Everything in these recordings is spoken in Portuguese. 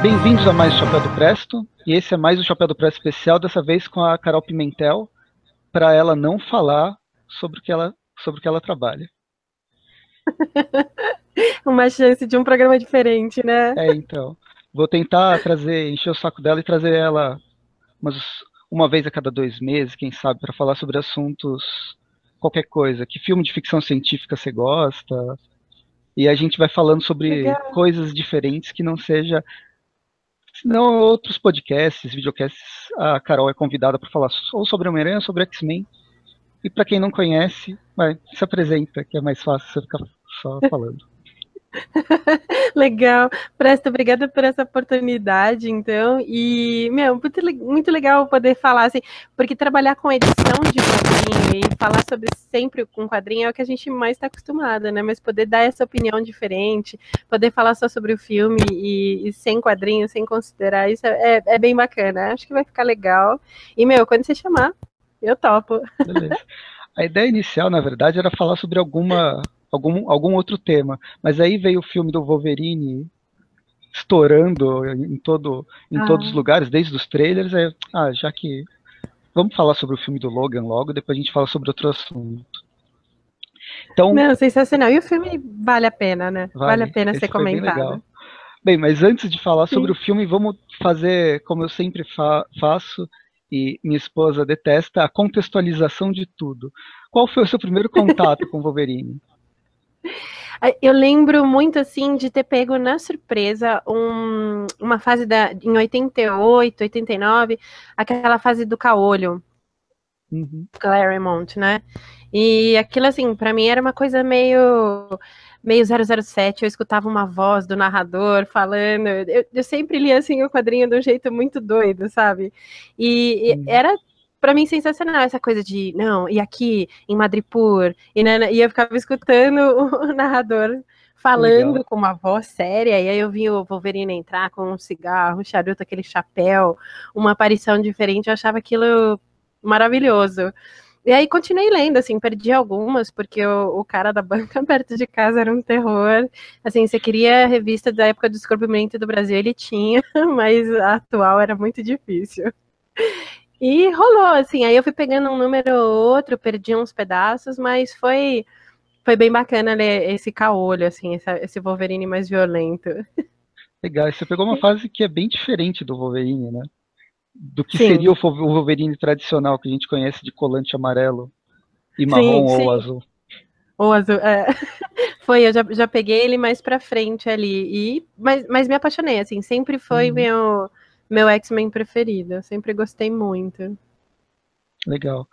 Bem-vindos a mais o Chapéu do Presto, e esse é mais o Chapéu do Presto especial, dessa vez com a Carol Pimentel, para ela não falar sobre o que ela trabalha. Uma chance de um programa diferente, né? Então, vou tentar encher o saco dela e trazer ela umas, uma vez a cada 2 meses, quem sabe, para falar sobre assuntos, qualquer coisa. Que filme de ficção científica você gosta? E a gente vai falando sobre Legal. coisas diferentes que não seja. Senão, outros podcasts, videocasts, a Carol é convidada para falar ou sobre Homem-Aranha ou sobre X-Men. E para quem não conhece, se apresenta, que é mais fácil você ficar só falando. Legal. Presto, obrigada por essa oportunidade, então. E, muito legal poder falar, assim, porque trabalhar com edição de quadrinho e falar sobre sempre com quadrinho é o que a gente mais está acostumada, né? Mas poder dar essa opinião diferente, poder falar só sobre o filme e sem quadrinho, sem considerar isso, é bem bacana. Acho que vai ficar legal. E, quando você chamar, eu topo. Beleza. A ideia inicial, na verdade, era falar sobre algum outro tema, mas aí veio o filme do Wolverine estourando em todos os Ah. lugares, desde os trailers. Já que vamos falar sobre o filme do Logan logo, depois a gente fala sobre outro assunto. Então, Não, sensacional. E o filme vale a pena, né? Vale a pena ser esse foi bem legal. comentado. Bem, mas antes de falar sobre o Sim. filme, vamos fazer como eu sempre faço e minha esposa detesta, a contextualização de tudo. Qual foi o seu primeiro contato com o Wolverine? Eu lembro muito, assim, de ter pego na surpresa uma fase em 88, 89, aquela fase do caolho, Uhum. Claremont, né? E aquilo, assim, pra mim era uma coisa meio 007. Eu escutava uma voz do narrador falando. Eu sempre li, assim, o quadrinho de um jeito muito doido, sabe? E Uhum. era, pra mim, sensacional essa coisa de, não, e aqui, em Madripoor, e eu ficava escutando o narrador Legal. falando com uma voz séria, e aí eu vi o Wolverine entrar com um cigarro, um charuto, aquele chapéu, uma aparição diferente. Eu achava aquilo maravilhoso. E aí continuei lendo, assim, perdi algumas, porque o cara da banca perto de casa era um terror. Assim, você queria a revista da época do Descobrimento do Brasil, ele tinha, mas a atual era muito difícil. E rolou, assim, aí eu fui pegando um número ou outro, perdi uns pedaços, mas foi bem bacana ler esse caolho, assim, esse Wolverine mais violento. Legal. E você pegou uma fase que é bem diferente do Wolverine, né? Do que seria Sim, o Wolverine tradicional que a gente conhece de colante amarelo e marrom sim, ou sim. azul. O azul, é. Foi, eu já peguei ele mais pra frente ali. Mas me apaixonei, assim, sempre foi Uhum. meu X-Men preferido. Eu sempre gostei muito. Legal.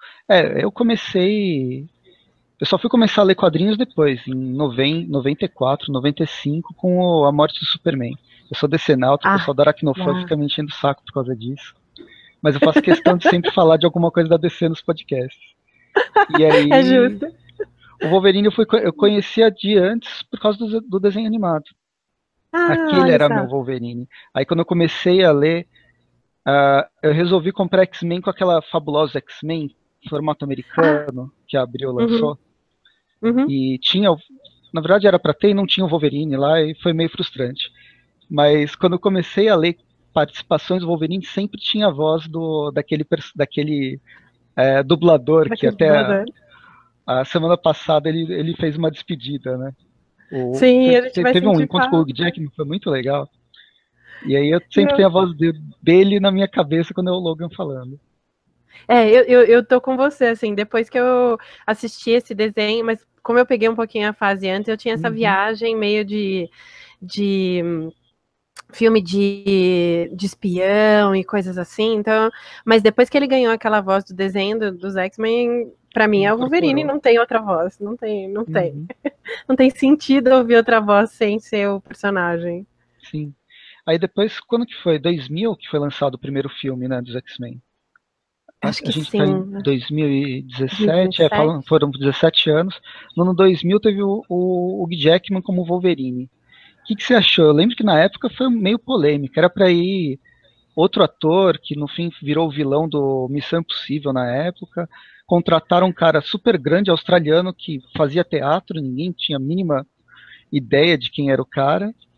Eu só fui começar a ler quadrinhos depois, em 94, 95, com a morte do Superman. Eu sou decenalto, o Ah, pessoal da Aracnofã ah, fica me enchendo o saco por causa disso. Mas eu faço questão de sempre falar de alguma coisa da DC nos podcasts. E é aí, justo. o Wolverine eu conhecia de antes por causa do desenho animado. Ah, Aquele olha era meu só. Wolverine. Aí quando eu comecei a ler, eu resolvi comprar X-Men com aquela fabulosa X-Men, formato Ah, americano, que a Abril uhum, lançou. uhum. E tinha, na verdade era pra ter e não tinha o Wolverine lá, e foi meio frustrante. Mas quando eu comecei a ler participações do Wolverine, sempre tinha a voz daquele dublador que Daquele até dublador. a semana passada ele fez uma despedida, né? Sim, a gente vai Teve um sentir encontro com o Hugh falta. Jackman, foi muito legal. E aí eu sempre Meu, tenho a voz dele na minha cabeça quando é o Logan falando. eu tô com você, assim, depois que eu assisti esse desenho, mas como eu peguei um pouquinho a fase antes, eu tinha essa Uhum. viagem meio de filme de espião e coisas assim, então, mas depois que ele ganhou aquela voz do desenho dos X-Men, pra mim é o Wolverine, Incorporou. não tem outra voz, não tem, não tem. Uhum. Não tem sentido ouvir outra voz sem ser o personagem. Sim. Aí depois, quando que foi? 2000 que foi lançado o primeiro filme, né, dos X-Men. Acho A que gente está em sim, 2017, 2027. foram 17 anos. No ano 2000 teve o Hugh Jackman como Wolverine. Que você achou? Eu lembro que na época foi meio polêmica. Era para ir outro ator que no fim virou o vilão do Missão Impossível na época. Contrataram um cara super grande australiano que fazia teatro, ninguém tinha a mínima ideia de quem era o cara.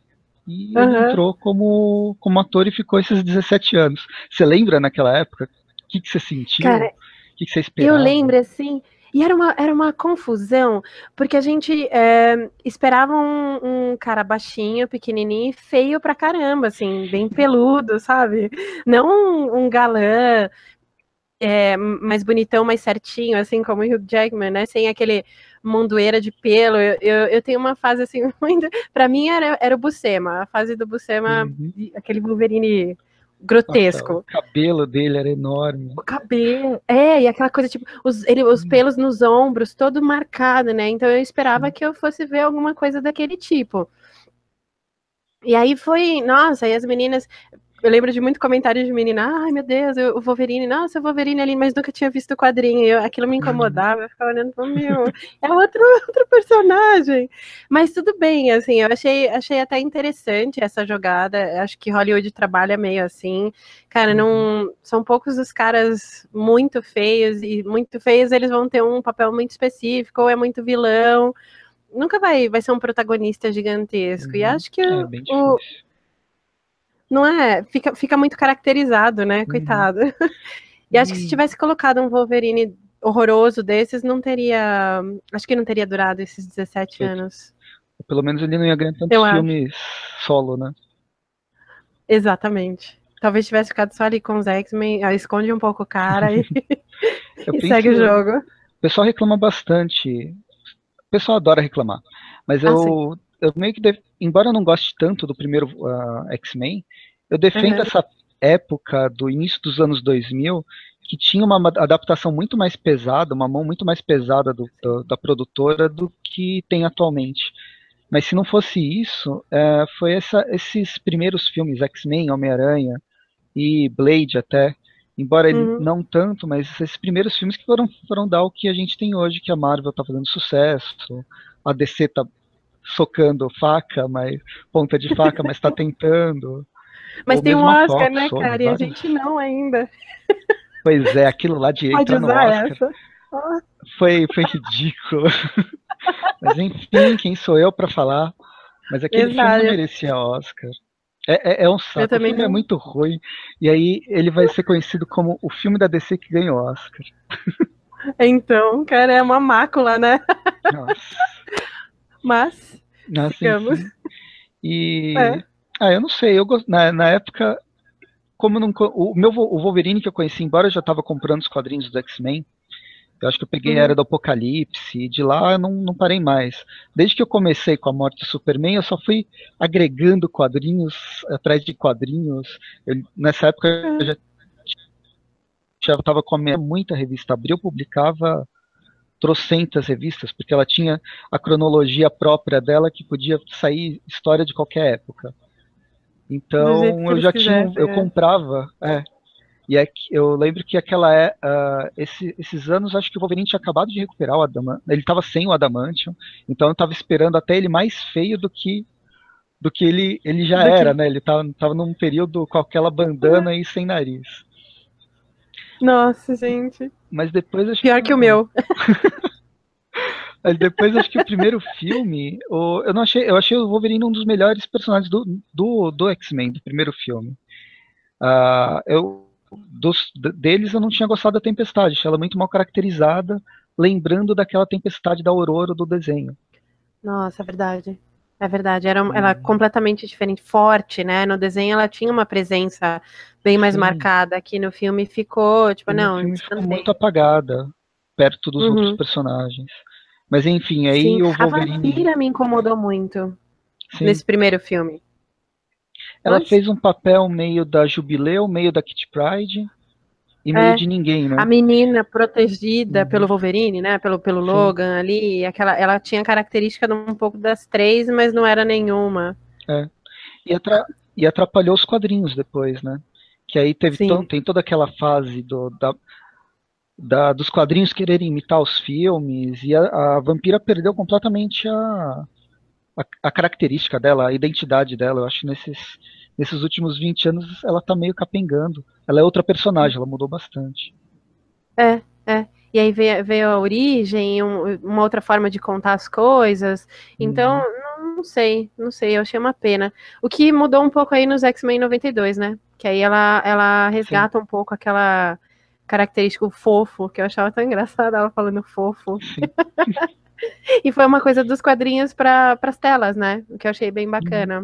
e ele Aham. entrou como ator e ficou esses 17 anos. Você lembra naquela época? O que você sentiu? O Cara, que você eu esperava? lembro, assim, e era uma confusão, porque a gente esperava um cara baixinho, pequenininho e feio pra caramba, assim, bem peludo, sabe? Não um galã mais bonitão, mais certinho, assim como o Hugh Jackman, né? Sem aquele mondoeira de pelo. Eu tenho uma fase assim, muito... Pra mim era o Buscema, a fase do Buscema, Uhum. aquele Wolverine Nossa, o grotesco. cabelo dele era enorme. O cabelo. E aquela coisa, tipo, os pelos nos ombros, todo marcado, né? Então eu esperava Sim. que eu fosse ver alguma coisa daquele tipo. E aí foi, nossa, aí as meninas. Eu lembro de muito comentário de menina, ai meu Deus, o Wolverine, nossa, o Wolverine ali, mas nunca tinha visto o quadrinho. Aquilo me Uhum. incomodava, eu ficava olhando para meu, é outro personagem. Mas tudo bem, assim, eu achei até interessante essa jogada. Acho que Hollywood trabalha meio assim. Cara, Uhum. não são poucos os caras muito feios, e muito feios eles vão ter um papel muito específico, ou é muito vilão. Nunca vai ser um protagonista gigantesco. E Uhum. acho que É bem difícil. não é, fica muito caracterizado, né? Uhum. Coitado. E acho que se E tivesse colocado um Wolverine horroroso desses, não teria. Acho que não teria durado esses 17 feito, anos. pelo menos ele não ia ganhar tantos Eu acho. filmes solo, né? Exatamente. Talvez tivesse ficado só ali com os X-Men, esconde um pouco o cara e, Eu e penso, segue o o jogo. pessoal reclama bastante. O pessoal adora reclamar. Mas Ah, sim. eu meio que, embora eu não goste tanto do primeiro X-Men, eu defendo Uhum. essa época do início dos anos 2000, que tinha uma adaptação muito mais pesada, uma mão muito mais pesada da produtora do que tem atualmente. Mas se não fosse isso, foi esses primeiros filmes, X-Men, Homem-Aranha e Blade até, embora ele Uhum. não tanto, mas esses primeiros filmes que foram dar o que a gente tem hoje, que a Marvel tá fazendo sucesso, a DC tá socando faca, mas ponta de faca, mas tá tentando, Mas ou tem um mesmo a Oscar, Fox, né, Sony, cara? E a vários. gente não ainda. Pois é, aquilo lá de Pode entrar no usar Oscar essa. Ah, foi ridículo. Mas enfim, quem sou eu para falar? Mas aquele filme não exato. merecia Oscar. É um Eu saco. O também filme é não. muito ruim. E aí ele vai ser conhecido como o filme da DC que ganhou Oscar. Então, cara, é uma mácula, né? Nossa. Mas, Nossa, sigamos. enfim. E. É. Ah, eu não sei. Na época, como eu não, o Wolverine que eu conheci, embora eu já estava comprando os quadrinhos do X-Men, eu acho que eu peguei a Era Uhum. do Apocalipse, e de lá eu não parei mais. Desde que eu comecei com a morte do Superman, eu só fui agregando quadrinhos atrás de quadrinhos. Nessa época eu É. já estava comendo muita revista Abril, publicava trocentas revistas, porque ela tinha a cronologia própria dela que podia sair história de qualquer época. Do jeito Então que eu eles já tinha, quisessem, eu é. comprava, e eu lembro que esses anos, acho que o Wolverine tinha acabado de recuperar o Adamantium. Ele estava sem o Adamantium, então eu estava esperando até ele mais feio do que ele já Do era, que... né? Ele tava num período com aquela bandana e sem nariz. Nossa, gente. Mas depois acho que Pior que o meu. Mas depois acho que o primeiro filme, eu achei o Wolverine um dos melhores personagens do X-Men, do primeiro filme. Deles eu não tinha gostado da Tempestade, achei ela muito mal caracterizada, lembrando daquela Tempestade da Aurora do desenho. Nossa, é verdade. É verdade. Ela é E, completamente diferente, forte, né? No desenho ela tinha uma presença bem mais sim, marcada. Aqui no filme ficou, tipo, e no não, filme ficou muito descanteio. apagada, perto dos outros Uhum. personagens. Mas enfim, Sim. aí o A Wolverine, vampira me incomodou muito sim, nesse primeiro filme. ela Mas, fez um papel meio da Jubileu, meio da Kitty Pryde e meio é. de ninguém, A né? menina protegida pelo Uhum, Wolverine, né? Pelo sim. Logan ali, ela tinha característica de um pouco das três, mas não era nenhuma. É. E, e atrapalhou os quadrinhos depois, né? Que aí Sim. tem toda aquela fase dos quadrinhos quererem imitar os filmes, e a Vampira perdeu completamente a característica dela, a identidade dela. Eu acho que nesses últimos 20 anos ela tá meio capengando. Ela é outra personagem, ela mudou bastante. É, é. E aí veio a origem, uma outra forma de contar as coisas. Então, Uhum. Não sei, eu achei uma pena. O que mudou um pouco aí nos X-Men 92, né? Que aí ela resgata um pouco aquela característica o fofo, que eu achava tão engraçada ela falando fofo. Sim. E foi uma coisa dos quadrinhos para as telas, né? O que eu achei bem bacana.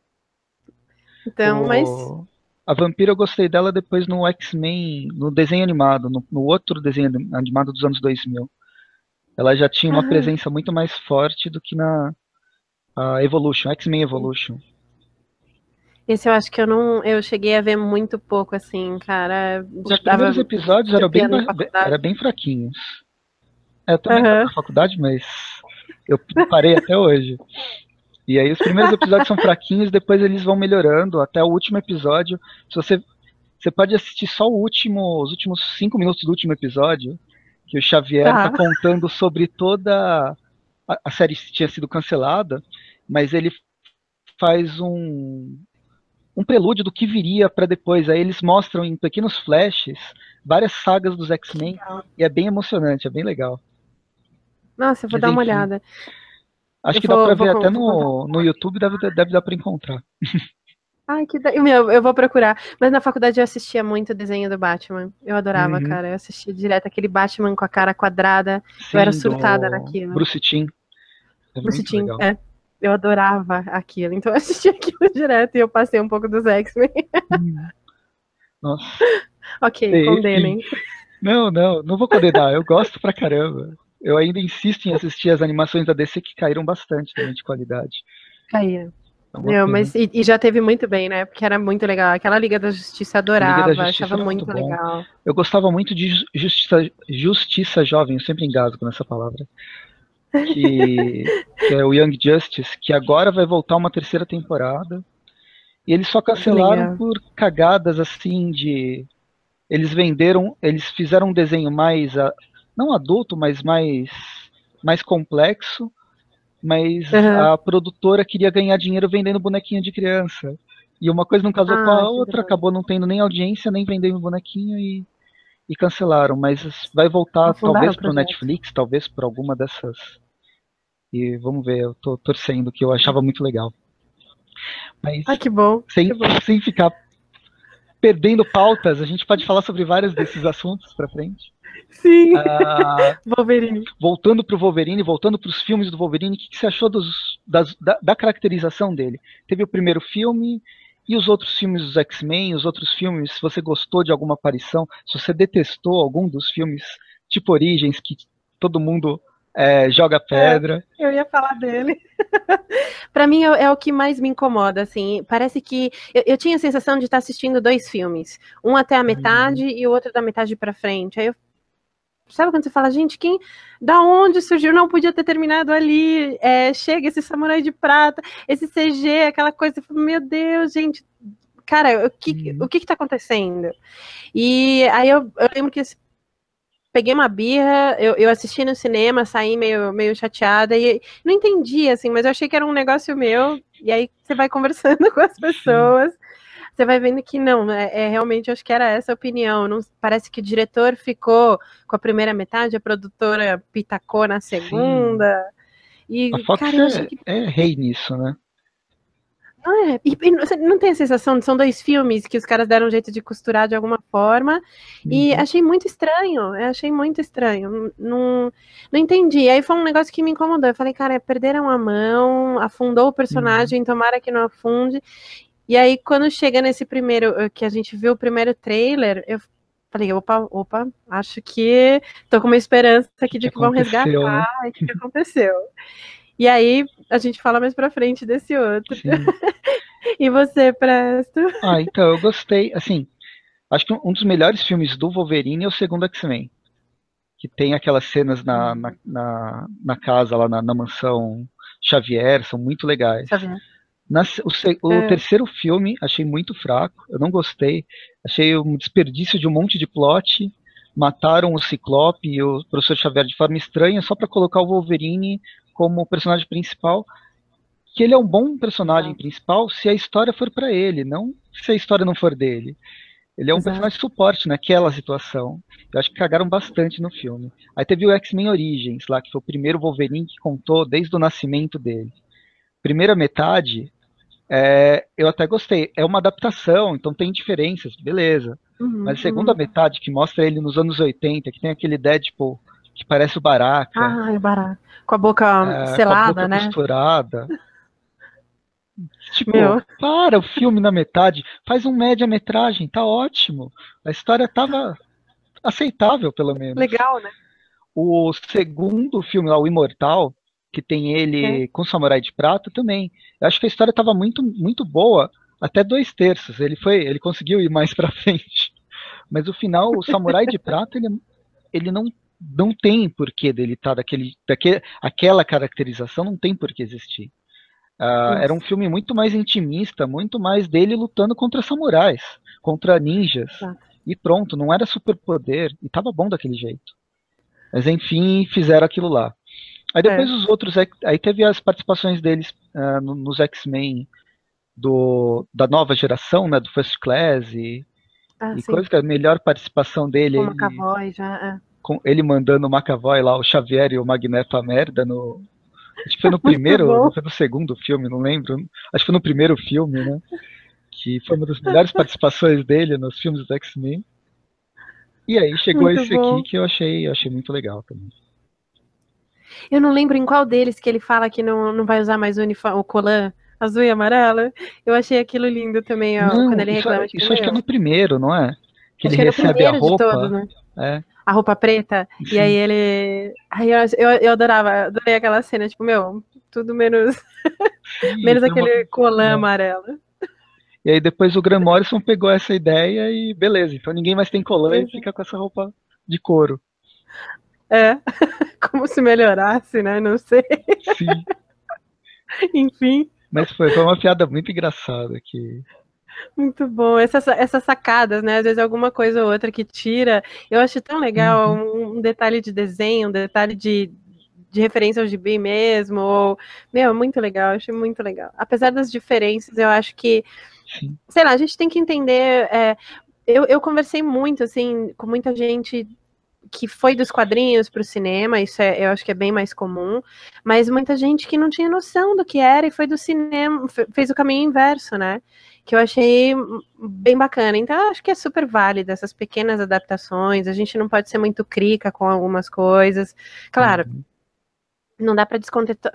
Então, mas. A Vampira eu gostei dela depois no X-Men, no desenho animado, no outro desenho animado dos anos 2000. Ela já tinha uma presença muito mais forte do que na Evolution, X-Men Evolution. Esse eu acho que eu cheguei a ver muito pouco, assim, cara. Os primeiros episódios eram bem fraquinhos. Eu também estava na faculdade, mas eu parei até hoje. E aí os primeiros episódios são fraquinhos, depois eles vão melhorando até o último episódio. Se você pode assistir só os últimos 5 minutos do último episódio, que o Xavier tá contando sobre toda a série tinha sido cancelada, mas ele faz um prelúdio do que viria para depois. Aí eles mostram em pequenos flashes várias sagas dos X-Men e é bem emocionante, é bem legal. Nossa, eu vou dar uma olhada. Acho que dá pra ver até no YouTube, deve dar pra encontrar. Ai, eu vou procurar. Mas na faculdade eu assistia muito o desenho do Batman. Eu adorava, cara. Eu assistia direto aquele Batman com a cara quadrada. Sim, eu era surtada naquilo. Bruce Timm. Bruce Timm, eu adorava aquilo. Então eu assistia aquilo direto e eu passei um pouco dos X-Men. Nossa. Ok, condenem. Não vou condenar. Eu gosto pra caramba. Eu ainda insisto em assistir as animações da DC que caíram bastante também de qualidade. Caíram. Mas e já teve muito bem, né? Porque era muito legal. Aquela Liga da Justiça adorava, achava muito legal. Eu gostava muito de Justiça Jovem, eu sempre engasgo nessa palavra. Que é o Young Justice, que agora vai voltar uma 3ª temporada. E eles só cancelaram por cagadas assim de. Eles fizeram um desenho mais. Não adulto, mas mais complexo. Mas a produtora queria ganhar dinheiro vendendo bonequinho de criança. E uma coisa não casou com a outra, acabou não tendo nem audiência, nem vendendo bonequinho e cancelaram. Mas vai voltar talvez para o Netflix, talvez por alguma dessas. E vamos ver, eu tô torcendo, que eu achava muito legal. Mas que bom. Sem ficar perdendo pautas, a gente pode falar sobre vários desses assuntos para frente. Sim. Wolverine. Voltando pro Wolverine, voltando pros filmes do Wolverine, o que você achou da caracterização dele? Teve o primeiro filme e os outros filmes dos X-Men, os outros filmes, se você gostou de alguma aparição, se você detestou algum dos filmes, tipo Origens, que todo mundo joga pedra. Eu ia falar dele. Pra mim é o que mais me incomoda, assim. Parece que eu tinha a sensação de estar assistindo 2 filmes, um até a metade e o outro da metade pra frente. Aí sabe quando você fala, gente, da onde surgiu? Não podia ter terminado ali. Chega esse samurai de prata, esse CG, aquela coisa. Meu Deus, gente, cara, o que tá acontecendo? E aí eu lembro que peguei uma birra, eu assisti no cinema, saí meio chateada e não entendi, assim, mas eu achei que era um negócio meu. E aí você vai conversando com as pessoas. Você vai vendo que não, realmente acho que era essa a opinião. Não, parece que o diretor ficou com a primeira metade, a produtora pitacou na segunda. E, a Fox cara, eu achei que é rei nisso, né? E você não tem a sensação de são 2 filmes que os caras deram um jeito de costurar de alguma forma. E achei muito estranho. Eu achei muito estranho. Não entendi. Aí foi um negócio que me incomodou. Eu falei, cara, perderam a mão, afundou o personagem, tomara que não afunde. E aí, quando chega nesse primeiro, que a gente viu o primeiro trailer, eu falei, opa, acho que tô com uma esperança aqui de que vão resgatar. Né? O que aconteceu? E aí, a gente fala mais pra frente desse outro. E você, Presto? Então, eu gostei. Assim, acho que um dos melhores filmes do Wolverine é o segundo X-Men. Que tem aquelas cenas na casa, lá na mansão Xavier, são muito legais. Xavier. O terceiro filme achei muito fraco, eu não gostei, achei um desperdício de um monte de plot, mataram o Ciclope e o Professor Xavier de forma estranha só para colocar o Wolverine como personagem principal, que ele é um bom personagem principal se a história for para ele, não se a história não for dele. Ele é um personagem de suporte naquela situação. Eu acho que cagaram bastante no filme. Aí teve o X-Men Origins, lá, que foi o primeiro Wolverine que contou desde o nascimento dele. primeira metade, eu até gostei. É uma adaptação, então tem diferenças, beleza. Mas a segunda metade, que mostra ele nos anos 80, que tem aquele Deadpool que parece o Baraka, Ah, é barato. Com a boca com a selada, boca né? costurada. Tipo, Meu, para o filme na metade, faz um média-metragem, tá ótimo. A história tava aceitável, pelo menos. legal, né? O segundo filme lá, o Imortal, que tem É. ele com o Samurai de Prata também. Eu acho que a história estava muito, muito boa, até 2/3. Ele conseguiu ir mais pra frente. Mas o final, o Samurai de Prata, ele não tem porquê dele estar aquela caracterização não tem por que existir. Era um Nossa, filme muito mais intimista, muito mais dele lutando contra samurais, contra ninjas. exato. E pronto, não era superpoder, e tava bom daquele jeito. Mas enfim, fizeram aquilo lá. Aí depois É. os outros, aí teve as participações deles nos X-Men da nova geração, né, do First Class, Ah, e sim. coisa que a melhor participação dele, Com o McAvoy já. ele mandando o McAvoy lá, o Xavier e o Magneto a merda acho que foi no Muito primeiro, bom. não foi no segundo filme, não lembro. Acho que foi no primeiro filme, né? Que foi uma das melhores participações dele nos filmes do X-Men. E aí chegou Muito esse aqui bom. que eu achei muito legal também. Eu não lembro em qual deles que ele fala que não vai usar mais o colã azul e amarelo. Eu achei aquilo lindo também, ó, quando Não, ele isso, reclama, tipo, isso acho que é no meu, primeiro, não é? Que ele acho que é no recebe a primeiro de todos, roupa. né? É, A roupa preta, e aí sim. ele. Aí eu adorei aquela cena, tipo, meu, tudo menos, Sim, menos foi uma. aquele colã É. amarelo. E aí depois o Grant Morrison pegou essa ideia e beleza, então ninguém mais tem colã e Exato. fica com essa roupa de couro. É, como se melhorasse, né? Não sei. Sim. Enfim, Mas foi uma piada muito engraçada que. muito bom. Essas sacadas, né? Às vezes alguma coisa ou outra que tira. Eu acho tão legal Uhum, um detalhe de desenho, um detalhe de referência ao gibi mesmo. Ou, meu, muito legal, eu achei muito legal. Apesar das diferenças, eu acho que, sim. sei lá, a gente tem que entender. Eu conversei muito, assim, com muita gente que foi dos quadrinhos para o cinema, isso eu acho que é bem mais comum, mas muita gente que não tinha noção do que era e foi do cinema, fez o caminho inverso, né? Que eu achei bem bacana. Então, eu acho que é super válido essas pequenas adaptações. A gente não pode ser muito crica com algumas coisas. Claro, Uhum. não dá para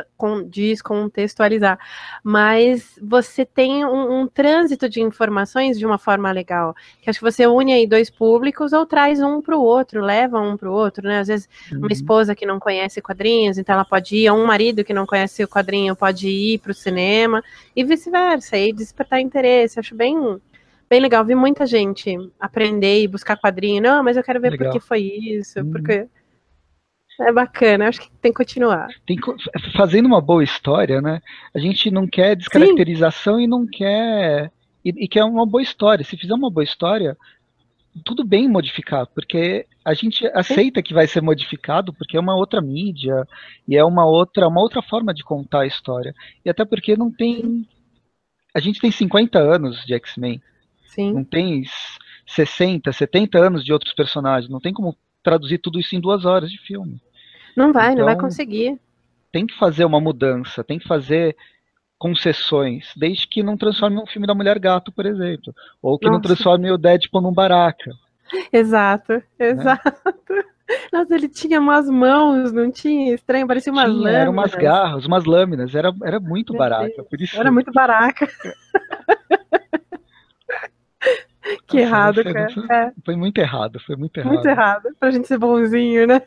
descontextualizar, mas você tem um trânsito de informações de uma forma legal, que acho que você une aí dois públicos ou traz um para o outro, leva um para o outro, né? Às vezes uma Uhum. esposa que não conhece quadrinhos, então ela pode ir, ou um marido que não conhece o quadrinho pode ir para o cinema, e vice-versa, e despertar interesse, acho bem legal, vi muita gente aprender e buscar quadrinho, não, mas eu quero ver por que Legal. foi isso, Uhum. porque é bacana, acho que tem que continuar. Fazendo uma boa história, né? A gente não quer Sim, descaracterização e não quer. E quer uma boa história. Se fizer uma boa história, tudo bem modificar, porque a gente sim. aceita que vai ser modificado, porque é uma outra mídia e é uma outra forma de contar a história. E até porque não Sim, tem. A gente tem 50 anos de X-Men, não sim. tem 60, 70 anos de outros personagens, não tem como traduzir tudo isso em 2 horas de filme. Não vai Então, conseguir. tem que fazer uma mudança, tem que fazer concessões, desde que não transforme um filme da Mulher Gato, por exemplo, ou que não Nossa, transforme o Deadpool num Baraka, exato, né? exato. Nossa, ele tinha umas mãos, não tinha? Estranho, parecia umas Tinha, eram umas lâminas. garras, umas lâminas, era muito Meu Baraka, Deus, por isso, era muito baraca. Que nossa, errado, você, cara. nossa, É, foi muito errado, foi muito muito errado. errado. Pra gente ser bonzinho, né?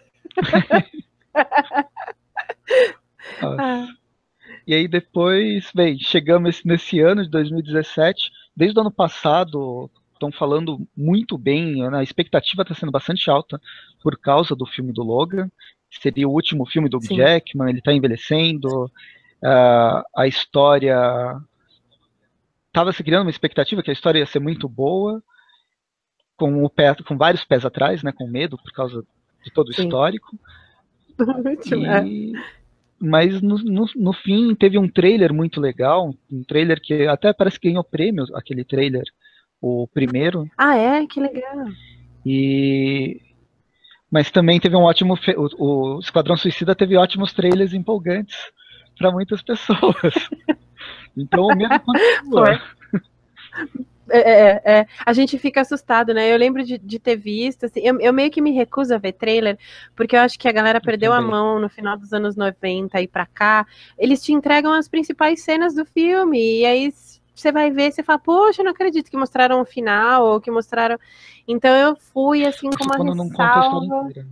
Nossa. Ah, E aí depois, bem, chegamos nesse ano de 2017, desde o ano passado estão falando muito bem, né? A expectativa está sendo bastante alta por causa do filme do Logan. Seria o último filme do sim, Jackman, ele está envelhecendo, a história. Estava se criando uma expectativa que a história ia ser muito boa, com vários pés atrás, né, com medo por causa de todo o sim. histórico. Do último, é. E mas no fim teve um trailer muito legal, um trailer que até parece que ganhou prêmio, aquele trailer, o primeiro, Ah, é? Que legal. e mas também teve um ótimo, o Esquadrão Suicida teve ótimos trailers empolgantes, para muitas pessoas. Então o medo continua. A gente fica assustado, né? Eu lembro de ter visto, assim, eu meio que me recuso a ver trailer, porque eu acho que a galera perdeu a mão no final dos anos 90 e pra cá. Eles te entregam as principais cenas do filme, e aí você vai ver, você fala, poxa, eu não acredito que mostraram o final, ou que mostraram... Então eu fui, assim, com uma quando não conta a história ressalva. inteira.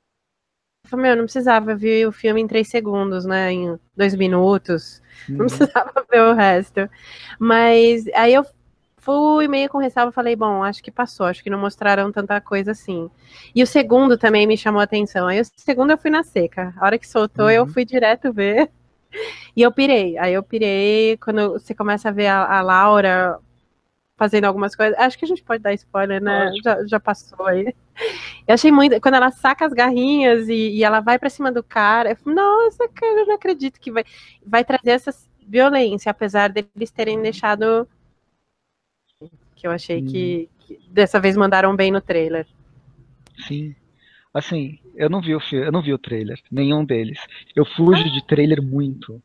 Eu falei, meu, não precisava ver o filme em 3 segundos, né? Em 2 minutos. Não precisava ver o resto. Mas aí eu fui meio com ressalva, falei, bom, acho que passou, acho que não mostraram tanta coisa assim. E o segundo também me chamou a atenção. Aí o segundo eu fui na seca. A hora que soltou, eu fui direto ver. E eu pirei. Aí eu pirei quando você começa a ver a Laura fazendo algumas coisas. Acho que a gente pode dar spoiler, né? Já passou aí. Eu achei muito. Quando ela saca as garrinhas e ela vai pra cima do cara, eu falei, nossa, cara, eu não acredito que vai trazer essa violência, apesar deles terem deixado. Que eu achei que dessa vez mandaram bem no trailer. Sim. Assim, eu não vi o trailer, nenhum deles. Eu fujo de trailer muito.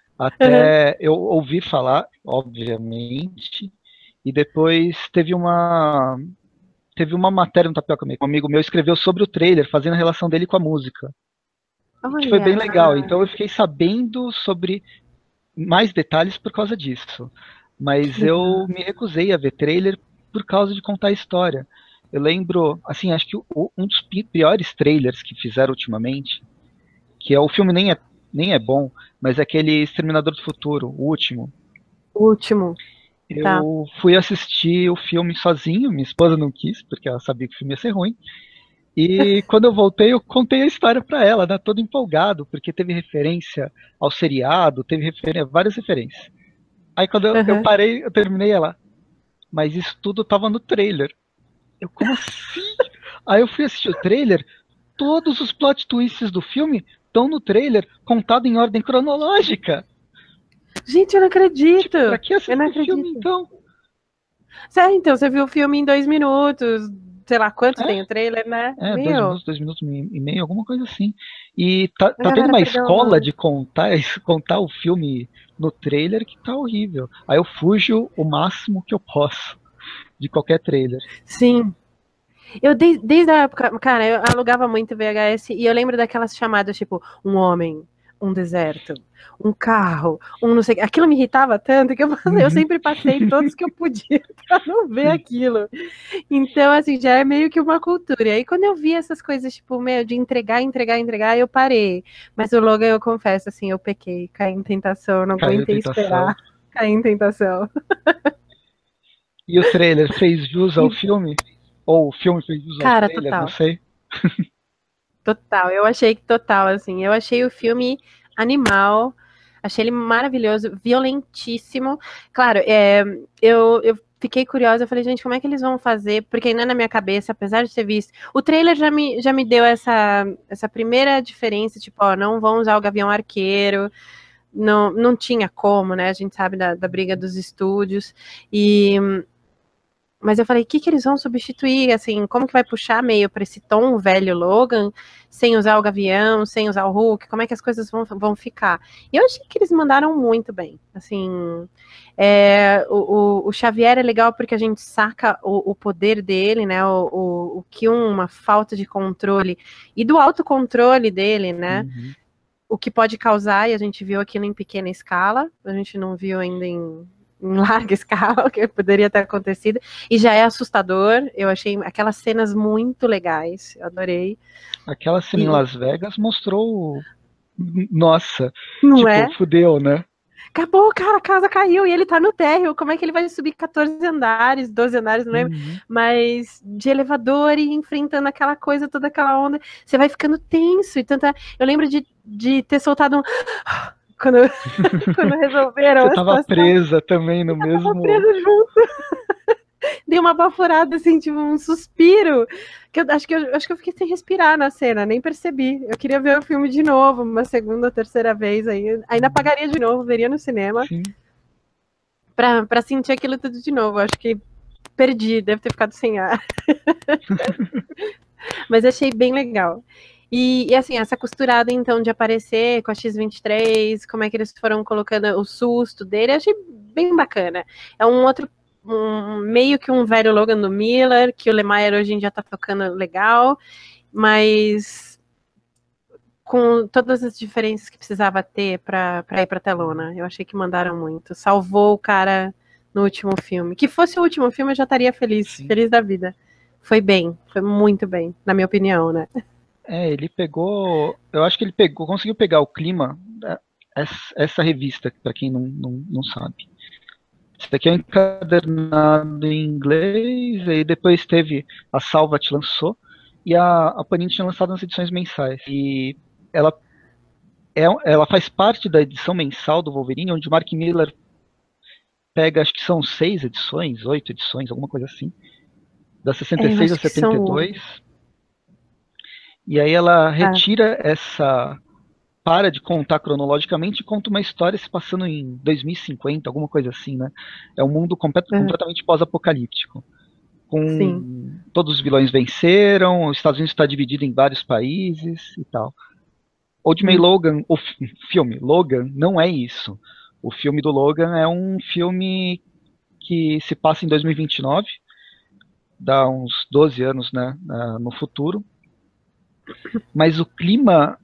Até eu ouvi falar, obviamente, e depois teve uma matéria no Tapioca Meio, um amigo meu escreveu sobre o trailer, fazendo a relação dele com a música. Que foi bem legal. Então eu fiquei sabendo sobre mais detalhes por causa disso. Mas eu me recusei a ver trailer por causa de contar a história. Eu lembro, assim, acho que um dos piores trailers que fizeram ultimamente, que é o filme nem é bom, mas é aquele Exterminador do Futuro, o último. O último. Eu fui assistir o filme sozinho, minha esposa não quis, porque ela sabia que o filme ia ser ruim. E quando eu voltei, eu contei a história para ela, né, todo empolgado, porque teve referência ao seriado, teve várias referências. Aí quando eu parei, eu terminei ela. Mas isso tudo tava no trailer. Eu, como assim? Aí eu fui assistir o trailer, todos os plot twists do filme estão no trailer, contado em ordem cronológica. Gente, eu não acredito. Tipo, pra que assistir o filme, então? Então, você viu o filme em 2 minutos, sei lá quanto tem o trailer, né? 2 minutos e meio, alguma coisa assim. E tá tendo uma escola de contar o filme no trailer que tá horrível. Aí eu fujo o máximo que eu posso de qualquer trailer. Sim. Eu desde a época, cara, eu alugava muito VHS e eu lembro daquelas chamadas tipo um homem, um deserto, um carro, um não sei, aquilo me irritava tanto que eu sempre passei todos que eu podia pra não ver aquilo. Então, assim, já é meio que uma cultura. E aí quando eu vi essas coisas tipo, meu, de entregar, eu parei. Mas o Logan, eu confesso, assim, eu pequei, caí em tentação, não aguentei esperar, caí em tentação. E o trailer fez jus ao filme? Ou o filme fez jus ao trailer, total. não sei. Total, eu achei que total, assim, eu achei o filme animal, achei ele maravilhoso, violentíssimo. Claro, eu fiquei curiosa, eu falei, gente, como é que eles vão fazer? Porque ainda na minha cabeça, apesar de ter visto, o trailer já me deu essa primeira diferença, tipo, ó, não vão usar o Gavião Arqueiro, não tinha como, né? A gente sabe da briga dos estúdios, mas eu falei, o que eles vão substituir, assim, como que vai puxar meio para esse tom velho Logan, sem usar o Gavião, sem usar o Hulk, como é que as coisas vão ficar? E eu achei que eles mandaram muito bem, assim, o Xavier é legal porque a gente saca o poder dele, né, o que uma falta de controle, e do autocontrole dele, né, o que pode causar, e a gente viu aquilo em pequena escala, a gente não viu ainda em larga escala, que poderia ter acontecido, e já é assustador. Eu achei aquelas cenas muito legais, eu adorei. Aquela cena em Las Vegas mostrou. Nossa, não tipo, fudeu, né? Acabou, cara, a casa caiu e ele tá no térreo. Como é que ele vai subir 14 andares, 12 andares, não lembro, mas de elevador e enfrentando aquela coisa, toda aquela onda, você vai ficando tenso e tanta. Eu lembro de ter soltado um quando resolveram. Você tava presa também no mesmo. Tava presa junto. Dei uma baforada, assim, tipo, um suspiro. Que eu acho que eu fiquei sem respirar na cena, nem percebi. Eu queria ver o filme de novo, uma segunda ou terceira vez. Aí, ainda pagaria de novo, veria no cinema. Sim. Pra sentir aquilo tudo de novo. Acho que perdi, deve ter ficado sem ar. Mas achei bem legal. E assim, essa costurada, então, de aparecer com a X-23, como é que eles foram colocando o susto dele, eu achei bem bacana. É um outro, meio que um velho Logan do Miller, que o Lemire hoje em dia tá tocando legal, mas com todas as diferenças que precisava ter pra ir pra telona. Eu achei que mandaram muito. Salvou o cara no último filme. Que fosse o último filme, eu já estaria feliz, Sim. feliz da vida. Foi bem, foi muito bem, na minha opinião, né? Ele pegou. Eu acho que ele conseguiu pegar o clima essa revista, para quem não sabe. Isso daqui é um encadernado em inglês, e depois teve a Salvat lançou, e a Panini tinha lançado nas edições mensais. E ela, ela faz parte da edição mensal do Wolverine, onde o Mark Millar pega, acho que são 6 edições, 8 edições, alguma coisa assim, da 66 a 72. E aí ela retira essa. Para de contar cronologicamente e conta uma história se passando em 2050, alguma coisa assim, né? É um mundo completamente pós-apocalíptico. Todos os vilões venceram, os Estados Unidos está dividido em vários países e tal. Old May Logan, o filme Logan, não é isso. O filme do Logan é um filme que se passa em 2029, dá uns 12 anos, né, no futuro. Mas o clima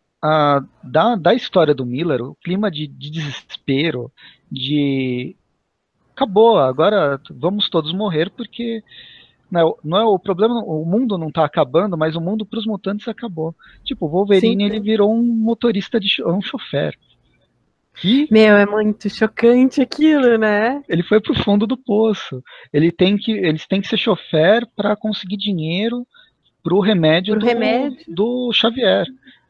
da história do Miller, o clima de desespero, de acabou, agora vamos todos morrer porque não é o problema, o mundo não está acabando, mas o mundo para os mutantes acabou. Tipo, o Wolverine ele virou um motorista um chofer. Meu, é muito chocante aquilo, né? Ele foi pro fundo do poço. Eles têm que ser chofer para conseguir dinheiro pro remédio do Xavier.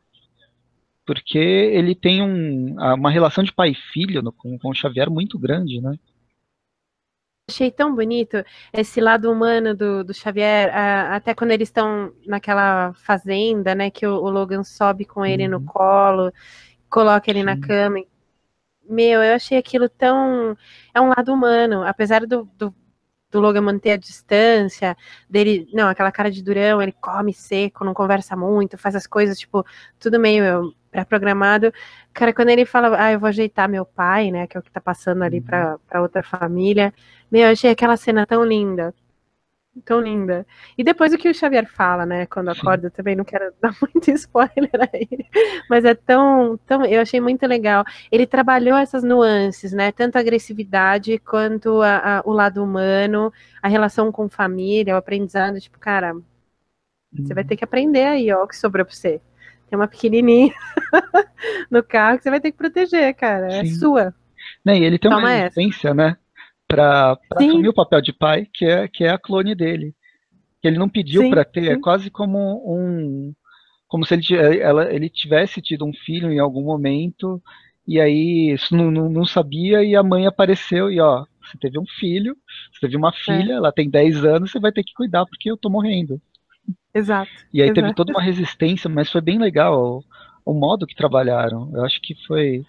Porque ele tem uma relação de pai e filho com o Xavier muito grande, né? Achei tão bonito esse lado humano do Xavier, até quando eles estão naquela fazenda, né, que o Logan sobe com ele no colo, coloca ele na cama. Meu, eu achei aquilo tão... É um lado humano, apesar do Logan manter a distância, dele, não, aquela cara de durão, ele come seco, não conversa muito, faz as coisas, tipo, tudo meio pré-programado. Cara, quando ele fala, eu vou ajeitar meu pai, né, que é o que tá passando ali pra outra família, meu, eu achei aquela cena tão linda. Tão linda. E depois o que o Xavier fala, né, quando acorda, também não quero dar muito spoiler aí, mas é tão, eu achei muito legal. Ele trabalhou essas nuances, né, tanto a agressividade quanto o lado humano, a relação com família, o aprendizado, tipo, cara, você vai ter que aprender aí, ó, o que sobrou pra você. Tem uma pequenininha no carro que você vai ter que proteger, cara, é sua. E ele tem uma resistência, né, pra assumir o papel de pai, que é a clone dele. Que ele não pediu para ter, é quase como se ele tivesse tido um filho em algum momento, e aí isso não sabia, e a mãe apareceu e ó, você teve um filho, você teve uma filha, ela tem 10 anos, você vai ter que cuidar porque eu tô morrendo. Exato. E aí teve toda uma resistência, mas foi bem legal o modo que trabalharam. Eu acho que foi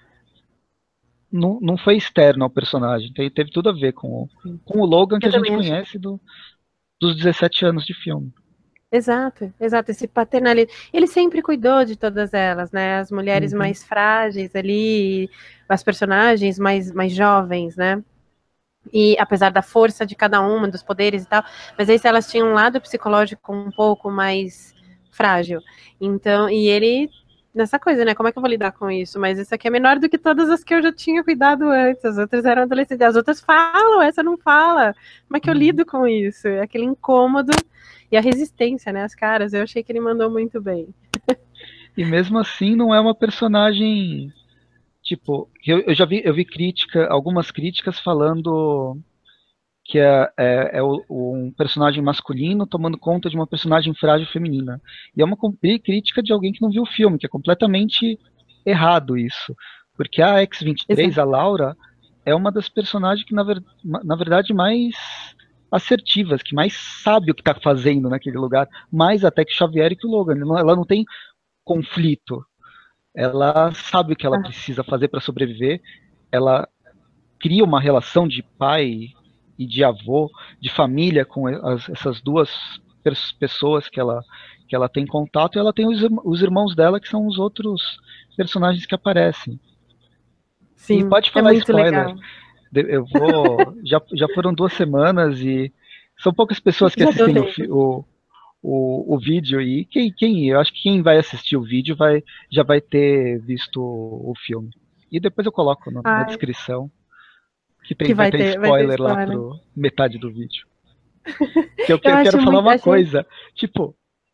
não foi externo ao personagem, teve tudo a ver com o Logan que a gente conhece dos 17 anos de filme. Exato, esse paternalismo. Ele sempre cuidou de todas elas, né? As mulheres mais frágeis ali, as personagens mais jovens, né? E apesar da força de cada uma, dos poderes e tal, mas aí elas tinham um lado psicológico um pouco mais frágil. Então, e ele nessa coisa, né? Como é que eu vou lidar com isso? Mas isso aqui é menor do que todas as que eu já tinha cuidado antes. As outras eram adolescentes, as outras falam, essa não fala. Como é que eu lido com isso? É aquele incômodo e a resistência, né? As caras, eu achei que ele mandou muito bem. E mesmo assim não é uma personagem, tipo, eu vi algumas críticas falando que é um personagem masculino tomando conta de uma personagem frágil feminina. E é uma crítica de alguém que não viu o filme, que é completamente errado isso. Porque a X-23, a Laura, é uma das personagens que, na verdade, mais assertivas, que mais sabe o que está fazendo naquele lugar, mais até que Xavier e que o Logan. Ela não tem conflito. Ela sabe o que ela precisa fazer para sobreviver. Ela cria uma relação de pai e de avô, de família com essas duas pessoas que ela que ela tem contato, e ela tem os irmãos dela, que são os outros personagens que aparecem. E Sim, pode é falar muito spoiler. legal. Eu vou. Já foram 2 semanas e são poucas pessoas que Já deu assistem tempo. o vídeo. E eu acho que quem vai assistir o vídeo já vai ter visto o filme. E depois eu coloco na Ai, descrição que que vai ter vai ter spoiler lá spoiler. pro metade do vídeo. Que Eu eu quero acho falar muito, uma achei. coisa. Tipo,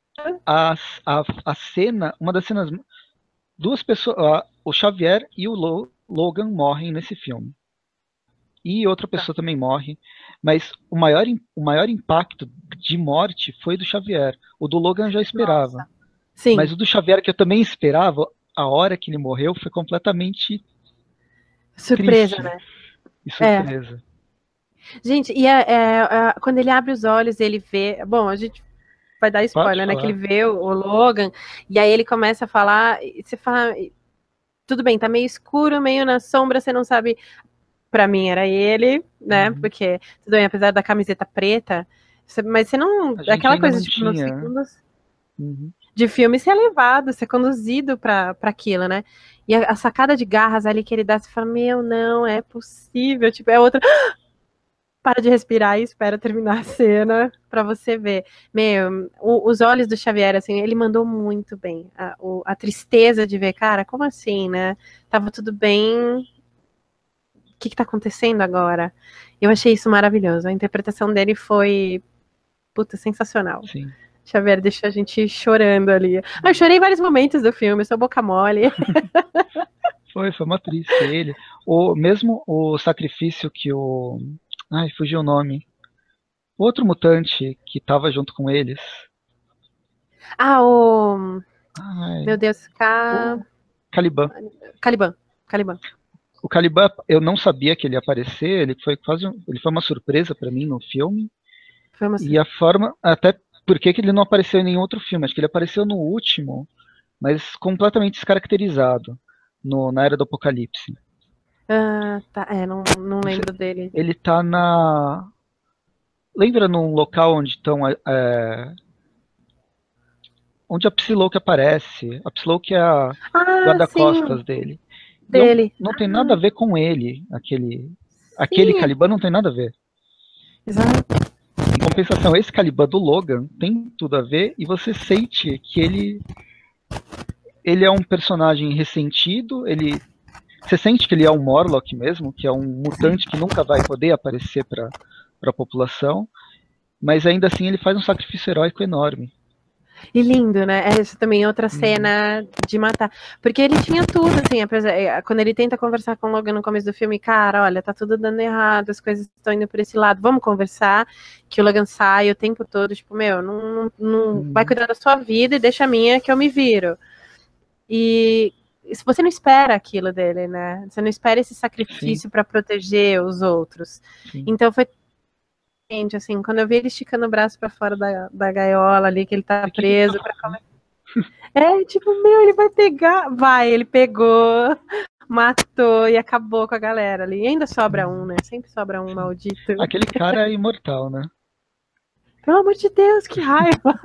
a cena, uma das cenas. Duas pessoas. O Xavier e o Logan morrem nesse filme. E outra Tá. pessoa também morre. Mas o maior impacto de morte foi do Xavier. O do Logan eu já esperava. Nossa. Mas Sim, o do Xavier, que eu também esperava, a hora que ele morreu foi completamente surpresa, triste né? e É. surpresa. Gente, e quando ele abre os olhos, ele vê. Bom, a gente vai dar Pode spoiler, né? Que ele falar. vê o Logan, e aí ele começa a falar, e você fala, tudo bem, tá meio escuro, meio na sombra, você não sabe. Pra mim era ele, né? Uhum. Porque, tudo bem, apesar da camiseta preta, mas você não. A gente Aquela ainda coisa, não tipo, nos tinha. segundos Uhum. de filme, ser levado, ser conduzido pra aquilo, né? E a sacada de garras ali que ele dá, você fala, meu, não é possível. Tipo, é outra. Para de respirar e espera terminar a cena pra você ver. Meu, os olhos do Xavier, assim, ele mandou muito bem. A tristeza de ver, cara, como assim, né? Tava tudo bem, o que tá acontecendo agora? Eu achei isso maravilhoso. A interpretação dele foi, puta, sensacional. Sim. Xavier deixou a gente chorando ali. Eu chorei em vários momentos do filme, eu sou boca mole. Foi uma triste ele. Mesmo o sacrifício que o. Ai, fugiu o nome. O outro mutante que tava junto com eles. Ah, o. Ai, Meu Deus, o Caliban. Caliban. Caliban. O Caliban, eu não sabia que ele ia aparecer, ele foi uma surpresa pra mim no filme. Foi uma. E a forma, até porque que ele não apareceu em nenhum outro filme, acho que ele apareceu no último, mas completamente descaracterizado na Era do Apocalipse. Ah, tá. Não Você- lembro dele. Ele tá na. Lembra num local onde estão onde a Psylocke aparece? A Psylocke é a Ah, sim, guarda-costas dele. Não, dele. não tem nada a ver com ele, aquele Sim, Caliban não tem nada a ver. exato. Em compensação, esse Caliban do Logan tem tudo a ver e você sente que ele é um personagem ressentido, você sente que ele é um Morlock mesmo, que é um mutante que nunca vai poder aparecer para a população, mas ainda assim ele faz um sacrifício heróico enorme. E lindo, né? Essa também é outra Uhum. cena de matar. Porque ele tinha tudo, assim, quando ele tenta conversar com o Logan no começo do filme, cara, olha, tá tudo dando errado, as coisas estão indo por esse lado, vamos conversar, que o Logan sai o tempo todo, tipo, meu, não vai Uhum. cuidar da sua vida e deixa a minha que eu me viro. E se você não espera aquilo dele, né? Você não espera esse Sim, sacrifício para proteger os outros. sim. Então foi assim, quando eu vi ele esticando o braço para fora da gaiola ali, que ele tá O que ele tá preso, tipo, meu, ele vai pegar. Vai, ele pegou, matou e acabou com a galera ali. E ainda sobra um, Uhum. né? Sempre sobra um Sim. maldito. Aquele cara é imortal, né? Pelo amor de Deus, que raiva.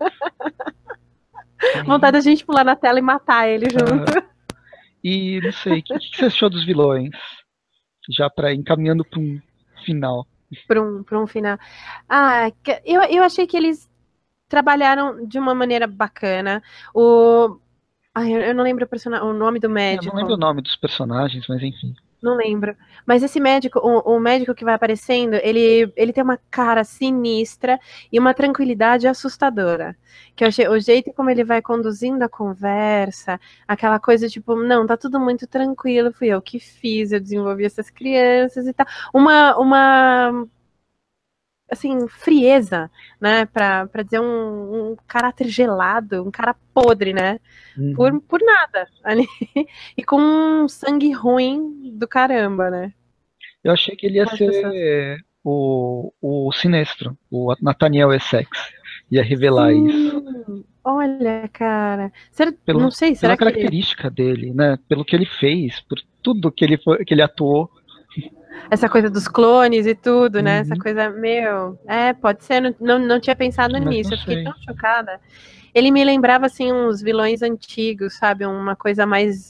Vontade Sim. da gente pular na tela e matar ele junto. Aham. E não sei, que você achou dos vilões? Já para encaminhando para um final. Pra um final. Ah, eu achei que eles trabalharam de uma maneira bacana. Ai, eu não lembro o nome do Eu não lembro o médico. nome dos personagens, mas enfim. Não lembro. Mas esse médico, o médico que vai aparecendo, ele tem uma cara sinistra e uma tranquilidade assustadora. Que eu achei, o jeito como ele vai conduzindo a conversa, aquela coisa tipo, não, tá tudo muito tranquilo, fui eu que fiz, eu desenvolvi essas crianças e tal. Uma assim, frieza, né? Pra dizer um caráter gelado, um cara podre, né? Uhum. Por nada ali. E com um sangue ruim do caramba, né? Eu achei que ele ia Como as pessoas. ser o Sinestro, o Nathaniel Essex. Ia revelar isso. Sim! Olha, cara. Não sei, Pela será que característica dele, né? Pelo que ele fez, por tudo que ele atuou. essa coisa dos clones e tudo, né? Essa Uhum. coisa, meu. É, pode ser, não tinha pensado Mas não nisso. Eu fiquei sei. tão chocada. Ele me lembrava, assim, uns vilões antigos, sabe? Uma coisa mais,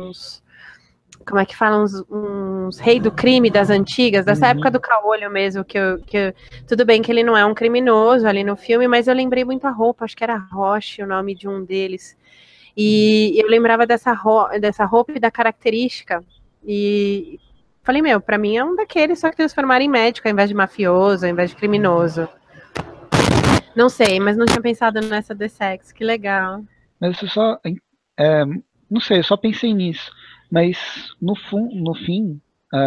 como é que fala? Uns rei do crime das antigas, dessa época do Caolho mesmo, tudo bem que ele não é um criminoso ali no filme, mas eu lembrei muito a roupa, acho que era Roche o nome de um deles. E eu lembrava dessa roupa e da característica. E falei, meu, pra mim é um daqueles, só que transformaram em médico ao invés de mafioso, ao invés de criminoso. Não sei, mas não tinha pensado nessa The Sex, que legal. Mas eu só. Não sei, eu só pensei nisso. Mas no fim,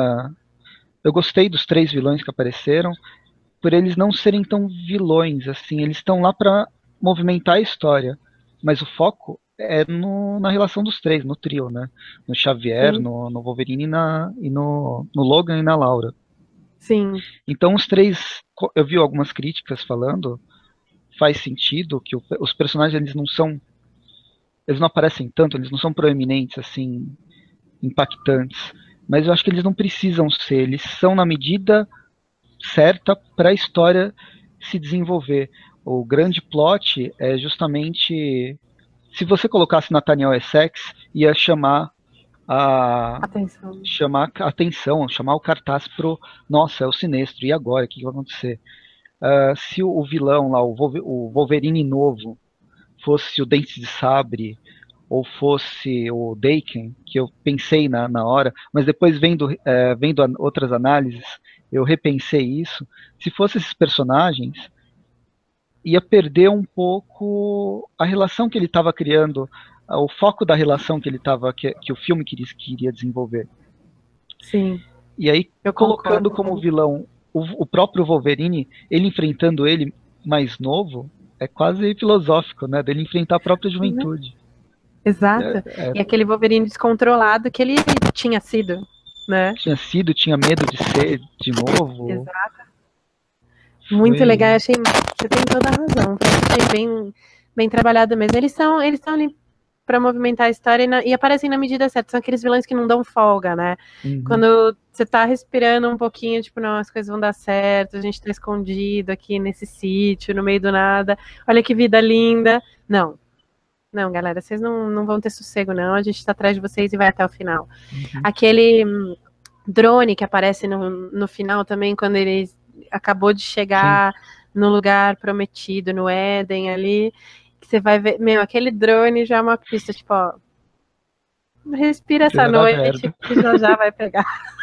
eu gostei dos 3 vilões que apareceram, por eles não serem tão vilões, assim. Eles estão lá pra movimentar a história. Mas o foco é na relação dos 3, no trio, né? No Xavier, Sim. no Wolverine e no Logan e na Laura. Sim. Então os 3, eu vi algumas críticas falando, faz sentido que os personagens eles não aparecem tanto, eles não são proeminentes, assim, impactantes. Mas eu acho que eles não precisam ser, eles são na medida certa para a história se desenvolver. O grande plot é justamente, se você colocasse Nathaniel Essex, ia chamar a atenção, chamar o cartaz pro, nossa, é o Sinestro, e agora, o que vai acontecer? Se o vilão lá, o Wolverine novo, fosse o Dente de Sabre, ou fosse o Daken, que eu pensei na hora, mas depois vendo outras análises, eu repensei isso. Se fossem esses personagens, ia perder um pouco a relação que ele estava criando, o foco da relação que ele estava, que o filme queria desenvolver. Sim. E aí, Eu colocando concordo. como vilão o próprio Wolverine, ele enfrentando ele mais novo, é quase filosófico, né? Dele enfrentar a própria juventude. Exato. E aquele Wolverine descontrolado que ele tinha sido, né? Tinha medo de ser de novo. Exato. Muito legal, eu achei. Você tem toda a razão. Achei bem trabalhado mesmo. Eles são ali pra movimentar a história e aparecem na medida certa. São aqueles vilões que não dão folga, né? Quando você tá respirando um pouquinho, tipo, não, as coisas vão dar certo, a gente tá escondido aqui nesse sítio, no meio do nada. Olha que vida linda. Não, galera, vocês não vão ter sossego, não. A gente tá atrás de vocês e vai até o final. Aquele drone que aparece no final também, quando ele acabou de chegar no lugar prometido, no Éden ali, que você vai ver, meu, aquele drone já é uma pista, tipo, ó, respira essa noite que já vai pegar.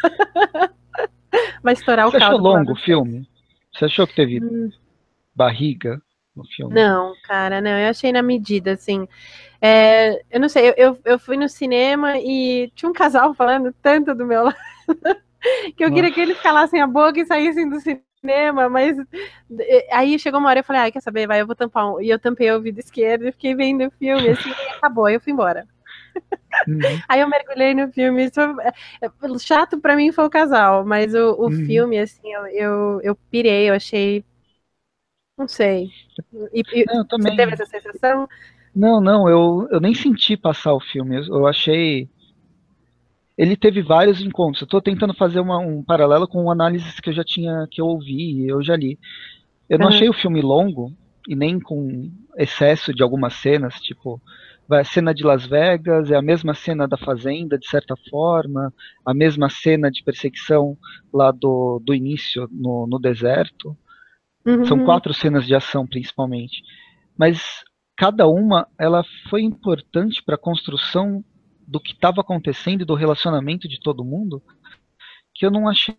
Vai estourar o caldo. Você achou longo o filme? Você achou que teve barriga no filme? Não, cara, não, eu achei na medida, assim. Eu não sei, eu fui no cinema e tinha um casal falando tanto do meu lado que eu queria que eles calassem a boca e saíssem do cinema, mas aí chegou uma hora e eu falei, quer saber, vai, eu vou tampar e eu tampei o ouvido esquerdo e fiquei vendo o filme, assim, e acabou, aí eu fui embora. Aí eu mergulhei no filme, chato pra mim foi o casal, mas o filme, assim, eu pirei, eu achei, não sei. Você teve essa sensação? Não, eu nem senti passar o filme, eu achei... Ele teve vários encontros. Eu estou tentando fazer um paralelo com análises que eu ouvi e eu já li. Eu não achei o filme longo e nem com excesso de algumas cenas, tipo, a cena de Las Vegas é a mesma cena da Fazenda, de certa forma, a mesma cena de perseguição lá do início no deserto. São 4 cenas de ação, principalmente. Mas cada uma, ela foi importante para a construção do que estava acontecendo e do relacionamento de todo mundo, que eu não achei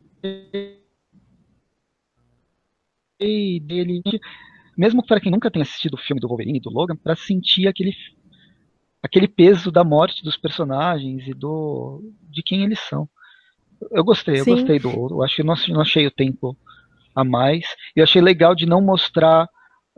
dele, mesmo para quem nunca tenha assistido o filme do Wolverine e do Logan, para sentir aquele peso da morte dos personagens e de quem eles são. Eu gostei eu acho que não achei o tempo a mais. Eu achei legal de não mostrar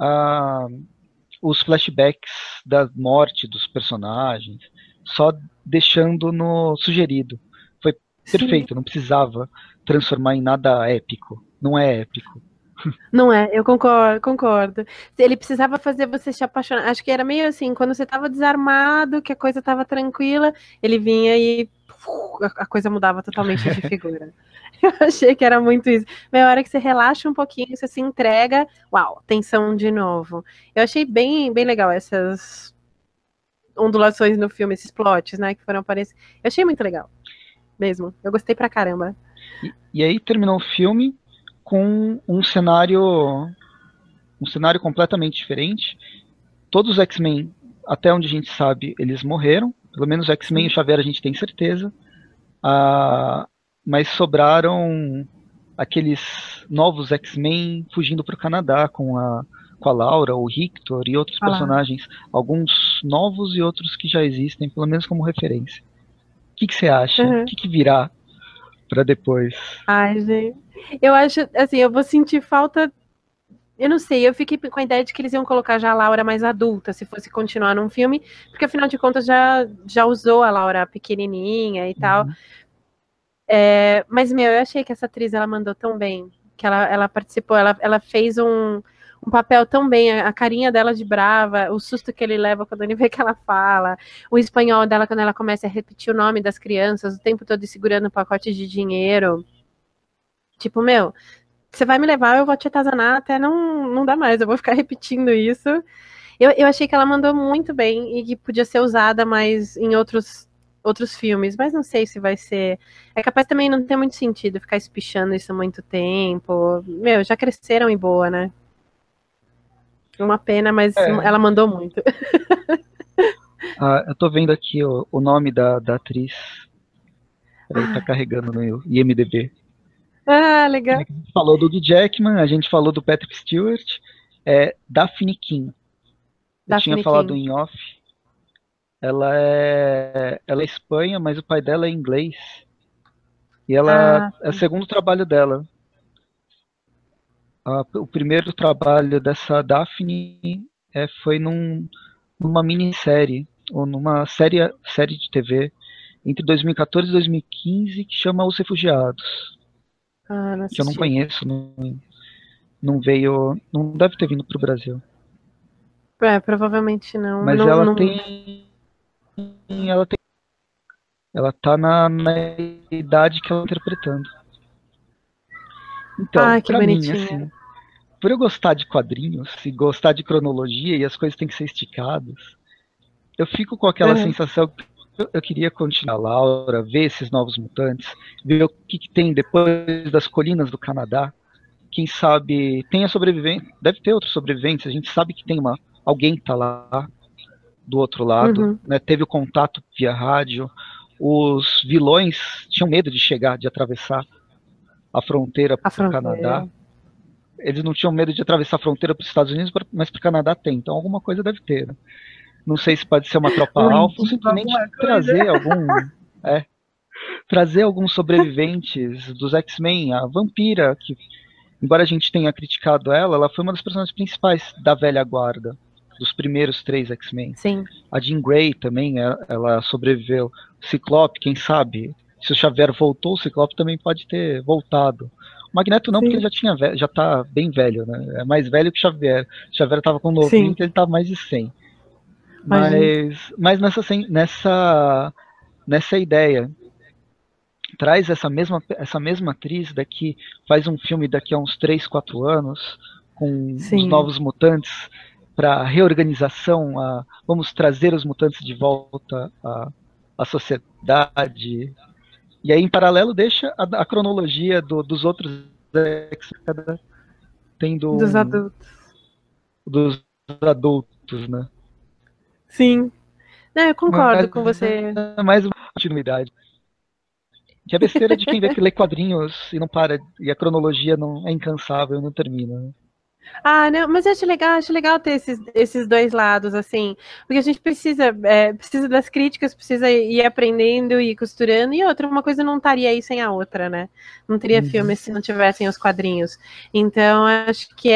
os flashbacks da morte dos personagens, só deixando no sugerido. Foi perfeito, não precisava transformar em nada épico. Não é épico. Não é? Eu concordo, concordo. Ele precisava fazer você se apaixonar. Acho que era meio assim, quando você tava desarmado, que a coisa tava tranquila, ele vinha e a coisa mudava totalmente de figura. Eu achei que era muito isso. Mas a hora que você relaxa um pouquinho, você se entrega, uau, tensão de novo. Eu achei bem, bem legal essas ondulações no filme, esses plots, né, que foram aparecer. Eu achei muito legal, mesmo. Eu gostei pra caramba. E aí terminou o filme com um cenário completamente diferente. Todos os X-Men, até onde a gente sabe, eles morreram. Pelo menos o X-Men e o Xavier a gente tem certeza. Mas sobraram aqueles novos X-Men fugindo para o Canadá com a Laura, o Rictor e outros personagens. Alguns novos e outros que já existem, pelo menos como referência. O que você acha? O que virá para depois? Ai, gente. Eu acho, assim, eu vou sentir falta. Eu não sei, eu fiquei com a ideia de que eles iam colocar já a Laura mais adulta, se fosse continuar num filme, porque afinal de contas já usou a Laura pequenininha e tal. Mas, meu, eu achei que essa atriz, ela mandou tão bem, que ela participou, ela fez um papel tão bem, a carinha dela de brava, o susto que ele leva quando ele vê que ela fala, o espanhol dela quando ela começa a repetir o nome das crianças, o tempo todo segurando um pacote de dinheiro. Tipo, meu, você vai me levar, eu vou te atazanar até não dá mais, eu vou ficar repetindo isso. Eu achei que ela mandou muito bem e que podia ser usada mais em outros filmes, mas não sei se vai ser. É capaz também não ter muito sentido ficar espichando isso há muito tempo. Meu, já cresceram e boa, né? Uma pena, mas ela mandou muito. Eu tô vendo aqui o nome da atriz. Peraí, tá carregando no IMDb. Ah, legal. A gente falou do Hugh Jackman, a gente falou do Patrick Stewart, Daphne King. Eu tinha falado em off. Ela é espanha, mas o pai dela é inglês. E ela é o segundo trabalho dela. O primeiro trabalho dessa Daphne foi numa minissérie, ou numa série de TV, entre 2014 e 2015, que chama Os Refugiados. Não que eu não assisti. conheço, não veio, não deve ter vindo pro Brasil. Provavelmente não. Mas Não, ela não... ela tá na idade que ela tá interpretando. Então, que pra mim, bonitinha. assim, por eu gostar de quadrinhos e gostar de cronologia e as coisas têm que ser esticadas, eu fico com aquela sensação que eu queria continuar, Laura, ver esses novos mutantes, ver o que tem depois das colinas do Canadá. Quem sabe tem a sobrevivência, deve ter outros sobreviventes, a gente sabe que tem alguém que tá lá do outro lado, né? Teve o contato via rádio. Os vilões tinham medo de chegar, de atravessar a fronteira para o Canadá. Eles não tinham medo de atravessar a fronteira para os Estados Unidos, mas para o Canadá tem. Então alguma coisa deve ter. Né? Não sei se pode ser uma tropa alfa ou simplesmente trazer alguns sobreviventes dos X-Men. A Vampira, que embora a gente tenha criticado ela foi uma das personagens principais da velha guarda, dos primeiros 3 X-Men. Sim. A Jean Grey também, ela sobreviveu. O Ciclope, quem sabe? Se o Xavier voltou, o Ciclope também pode ter voltado. O Magneto não, porque ele já tá bem velho, né? É mais velho que o Xavier. O Xavier tava com 90, ele tá mais de 100. Mas nessa ideia, traz essa mesma atriz faz um filme daqui a uns 3, 4 anos, com os novos mutantes, para reorganização, vamos trazer os mutantes de volta à sociedade. E aí, em paralelo, deixa a cronologia dos outros tendo dos adultos. Dos adultos, né? Sim. Eu concordo com você. É mais uma continuidade. Que é besteira de quem vê que lê quadrinhos e não para, e a cronologia não é incansável, não termina. Né? Não, mas eu acho legal ter esses dois lados, assim, porque a gente precisa das críticas, precisa ir aprendendo e costurando, e uma coisa não estaria aí sem a outra, né? Não teria filme se não tivessem os quadrinhos. Então, acho que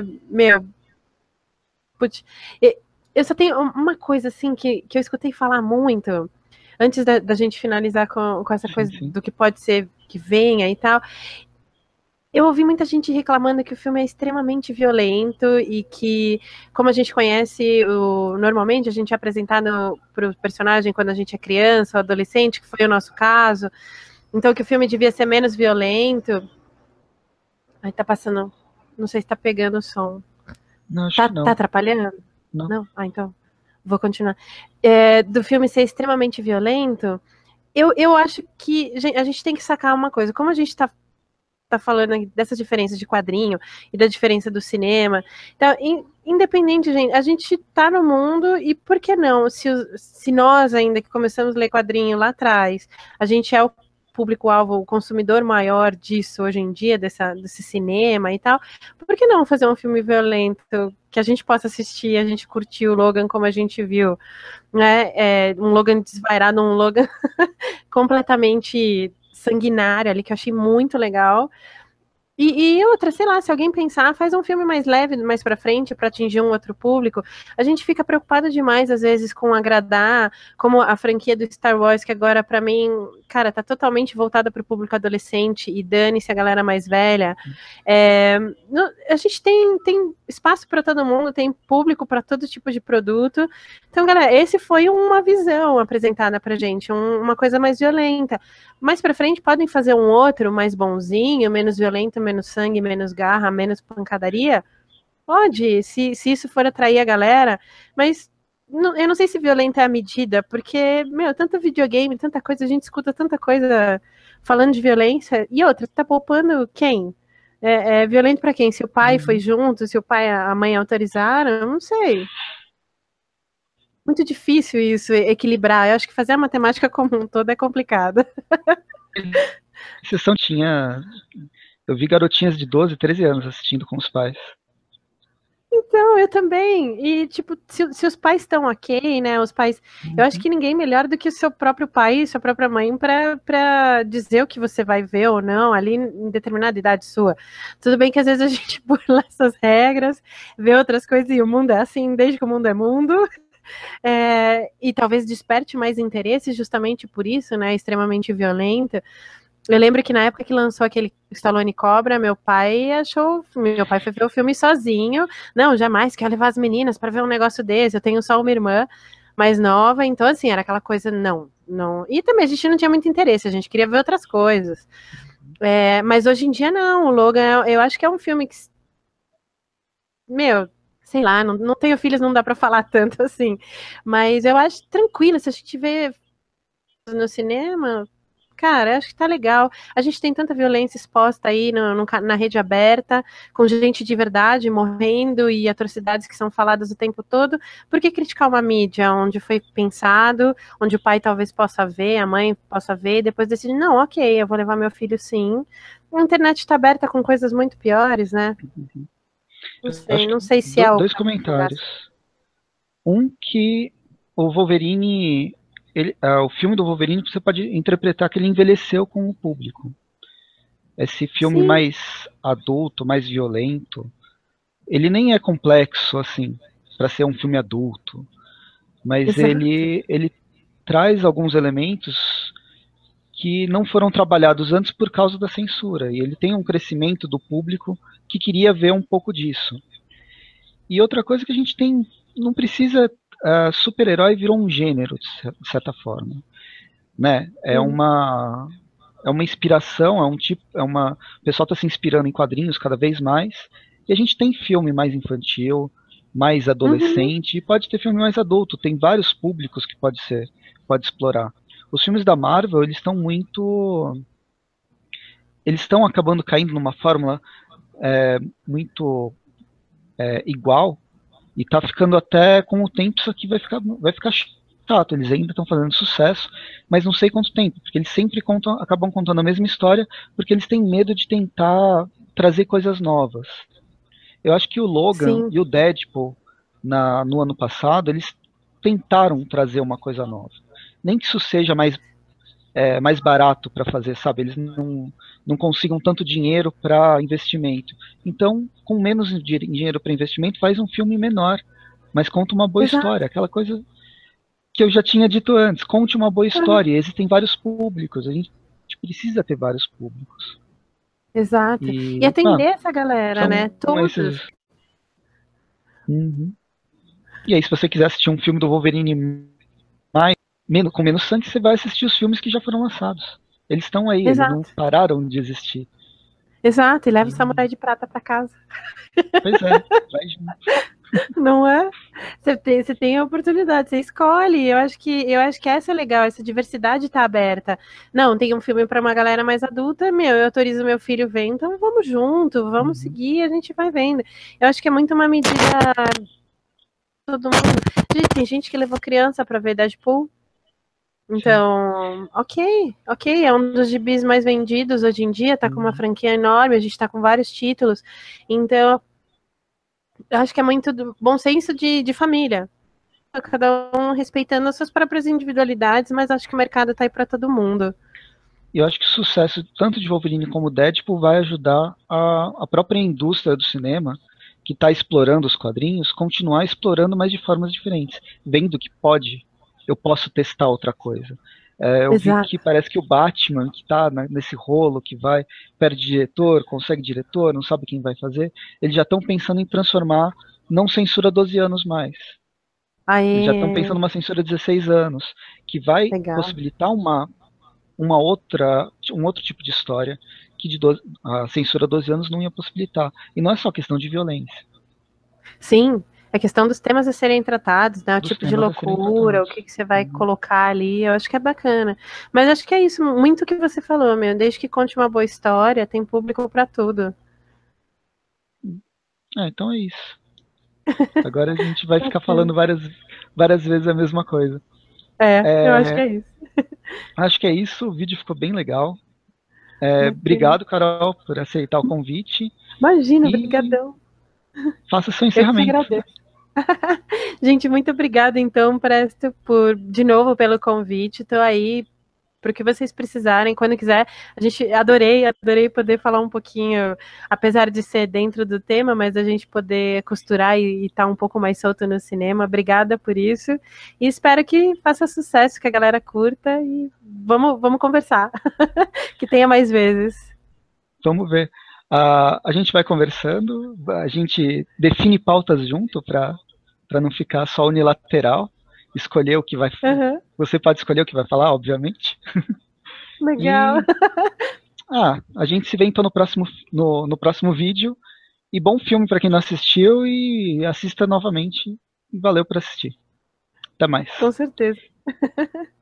eu só tenho uma coisa, assim, que eu escutei falar muito, antes da gente finalizar com essa coisa do que pode ser que venha e tal. eu ouvi muita gente reclamando que o filme é extremamente violento e que, como a gente conhece, normalmente a gente é apresentado para o personagem quando a gente é criança ou adolescente, que foi o nosso caso, então que o filme devia ser menos violento. Aí tá passando, não sei se tá pegando o som. Não, acho Tá, que tá não. atrapalhando? Não. Não? Ah, então vou continuar. Do filme ser extremamente violento, eu acho que a gente tem que sacar uma coisa. Como a gente tá falando dessas diferenças de quadrinho e da diferença do cinema. Então, independente, gente, a gente tá no mundo e por que não? Se nós, ainda que começamos a ler quadrinho lá atrás, a gente é o público-alvo, o consumidor maior disso hoje em dia, desse cinema e tal, por que não fazer um filme violento que a gente possa assistir, a gente curtir o Logan como a gente viu, né? Um Logan desvairado, um Logan completamente sanguinário ali, que eu achei muito legal. E outra, sei lá, se alguém pensar, faz um filme mais leve, mais pra frente, pra atingir um outro público, a gente fica preocupado demais, às vezes, com agradar, como a franquia do Star Wars, que agora, pra mim, cara, tá totalmente voltada pro público adolescente, e dane-se a galera mais velha. A gente tem espaço pra todo mundo, tem público pra todo tipo de produto. Então, galera, esse foi uma visão apresentada pra gente, uma coisa mais violenta. Mais pra frente podem fazer um outro mais bonzinho, menos violento, menos sangue, menos garra, menos pancadaria? Pode, se isso for atrair a galera, mas eu não sei se violenta é a medida, porque, meu, tanto videogame, tanta coisa, a gente escuta tanta coisa falando de violência, e outra, tá poupando quem? É violento pra quem? Se o pai foi Uhum. junto, se o pai e a mãe autorizaram, eu não sei. Muito difícil isso, equilibrar. Eu acho que fazer a matemática como um todo é complicado. Exceção tinha. Eu vi garotinhas de 12, 13 anos assistindo com os pais. Então, eu também. E, tipo, se os pais estão ok, né? Os pais. Eu acho Uhum. que ninguém melhor do que o seu próprio pai e sua própria mãe pra dizer o que você vai ver ou não ali em determinada idade sua. Tudo bem que às vezes a gente burla essas regras, vê outras coisas e o mundo é assim desde que o mundo é mundo. E talvez desperte mais interesse justamente por isso, né? Extremamente violenta. Eu lembro que na época que lançou aquele Stallone Cobra, meu pai foi ver o filme sozinho. Não, jamais quero levar as meninas para ver um negócio desse. Eu tenho só uma irmã mais nova, então assim, era aquela coisa, não, não. E também a gente não tinha muito interesse, a gente queria ver outras coisas. Mas hoje em dia não, o Logan, eu acho que é um filme que, meu, sei lá, não tenho filhos, não dá para falar tanto assim. Mas eu acho tranquilo, se a gente vê no cinema, cara, acho que tá legal. A gente tem tanta violência exposta aí na rede aberta, com gente de verdade morrendo e atrocidades que são faladas o tempo todo. Por que criticar uma mídia onde foi pensado, onde o pai talvez possa ver, a mãe possa ver, e depois decidir, não, ok, eu vou levar meu filho sim. A internet está aberta com coisas muito piores, né? Acho que Não sei se é o dois caminho a andar. comentários. Um que o Wolverine, o filme do Wolverine, você pode interpretar que ele envelheceu com o público. Esse filme Sim, mais adulto, mais violento, ele nem é complexo assim para ser um filme adulto, mas exato. ele traz alguns elementos que não foram trabalhados antes por causa da censura, e ele tem um crescimento do público que queria ver um pouco disso. E outra coisa que a gente tem, não precisa, super-herói virou um gênero, de certa forma. Né? Uhum. É uma inspiração, o pessoal está se inspirando em quadrinhos cada vez mais, e a gente tem filme mais infantil, mais Uhum. adolescente, e pode ter filme mais adulto, tem vários públicos que pode explorar. Os filmes da Marvel, eles estão acabando caindo numa fórmula muito igual, e tá ficando até com o tempo isso aqui vai ficar chato. Eles ainda estão fazendo sucesso, mas não sei quanto tempo, porque eles sempre acabam contando a mesma história, porque eles têm medo de tentar trazer coisas novas. Eu acho que o Logan Sim. e o Deadpool no ano passado, eles tentaram trazer uma coisa nova. Nem que isso seja mais barato para fazer, sabe? Eles não consigam tanto dinheiro para investimento. Então, com menos dinheiro para investimento, faz um filme menor, mas conta uma boa Exato. história. Aquela coisa que eu já tinha dito antes, conte uma boa Uhum. história. E existem vários públicos, a gente precisa ter vários públicos. Exato. E E, atender essa galera, né? são esses. Todos. Uhum. E aí, se você quiser assistir um filme do Wolverine com menos sangue, você vai assistir os filmes que já foram lançados. Eles estão aí, eles não Exato. pararam de existir. Exato. E leva o E, Samurai de Prata pra casa. pois é, vai junto. Não é? Você tem a oportunidade, você escolhe. Eu acho que essa é legal, essa diversidade tá aberta. Não, tem um filme para uma galera mais adulta, meu, eu autorizo meu filho ver, então vamos junto, vamos Uhum. seguir, a gente vai vendo. Eu acho que é muito uma medida todo mundo. Gente, tem gente que levou criança para ver Deadpool. Sim. Então, ok, é um dos gibis mais vendidos hoje em dia, tá com uma Uhum. franquia enorme, a gente tá com vários títulos. Então, eu acho que é muito do bom senso de família. Cada um respeitando as suas próprias individualidades, mas acho que o mercado tá aí para todo mundo. E eu acho que o sucesso tanto de Wolverine como Deadpool vai ajudar a própria indústria do cinema, que está explorando os quadrinhos, continuar explorando, mas de formas diferentes. Vendo que eu posso testar outra coisa. Eu vi Exato. que parece que o Batman, que está nesse rolo, que vai, perde diretor, consegue diretor, não sabe quem vai fazer, eles já estão pensando em transformar, não censura 12 anos mais. Eles já estão pensando Aí, numa censura 16 anos, que vai legal. possibilitar um outro tipo de história que a censura 12 anos não ia possibilitar. E não é só questão de violência, Sim, a questão dos temas a serem tratados, né? O dos tipo de temas a serem loucura, o tratados. que, que você vai Uhum. colocar ali, eu acho que é bacana. Mas acho que é isso, muito que você falou, meu. Desde que conte uma boa história, tem público para tudo. Então é isso. Agora a gente vai ficar Bacana. falando várias vezes a mesma coisa. É, eu acho que É, é isso. acho que é isso, o vídeo ficou bem legal. Bacana. Obrigado, Carol, por aceitar o convite Imagina, e brigadão. faça seu Eu que encerramento. agradeço. Gente, muito obrigada, então, Presto, de novo, pelo convite. Estou aí para o que vocês precisarem, quando quiser. A gente adorei poder falar um pouquinho, apesar de ser dentro do tema, mas a gente poder costurar e estar um pouco mais solto no cinema. Obrigada por isso. E espero que faça sucesso, que a galera curta e vamos conversar. Que tenha mais vezes. Vamos ver. A gente vai conversando, a gente define pautas junto para não ficar só unilateral, escolher o que vai. Uhum, Você pode escolher o que vai falar, obviamente. legal. E a gente se vê então no próximo vídeo. E bom filme para quem não assistiu e assista novamente. Valeu por assistir. Até mais. Com certeza.